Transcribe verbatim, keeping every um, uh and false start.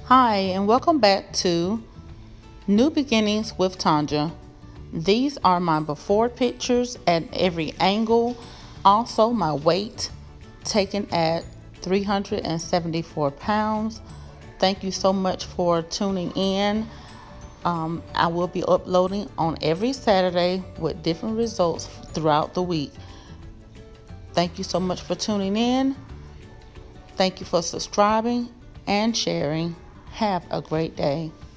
Hi, and welcome back to New Beginnings with Tanja. These are my before pictures at every angle. Also, my weight taken at three hundred seventy-four pounds. Thank you so much for tuning in. Um, I will be uploading on every Saturday with different results throughout the week. Thank you so much for tuning in. Thank you for subscribing and sharing. Have a great day.